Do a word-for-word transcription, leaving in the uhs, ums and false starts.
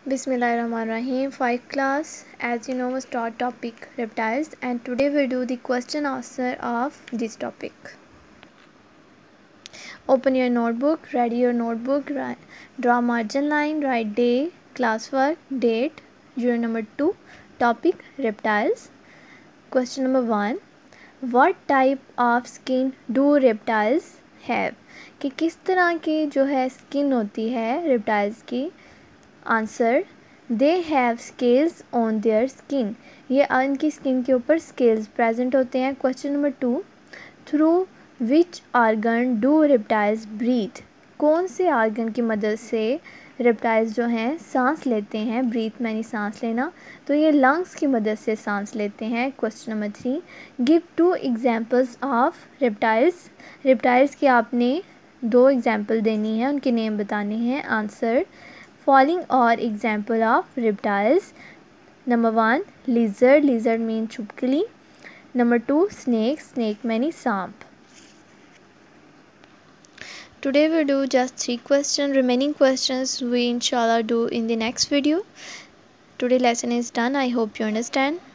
Bismillahirrahmanirrahim. Five class, as you know, was taught topic reptiles, and today we do the question answer of this topic. Open your notebook, ready your notebook, draw margin line, write day, classwork, date, unit number two, topic reptiles. Question number one, what type of skin do reptiles have? कि किस तरह की जो है skin होती है reptiles की. Answer, they have scales on their skin. ये इनकी स्किन के ऊपर स्केल्स प्रेजेंट होते हैं. Question number two, through which organ do reptiles breathe? कौन से आर्गन की मदद से रेप्टाइल्स जो हैं सांस लेते हैं? ब्रीथ मैंने सांस लेना, तो ये लंग्स की मदद से सांस लेते हैं. Question number three, give two examples of reptiles. Reptiles की आपने दो एग्जांपल देनी है, उनके नेम बताने हैं. Answer, following are example of reptiles. Number one, lizard. Lizard mean chupkali. Number two, snake. Snake means samp. Today we do just three questions. Remaining questions we inshallah do in the next video. Today lesson is done. I hope you understand.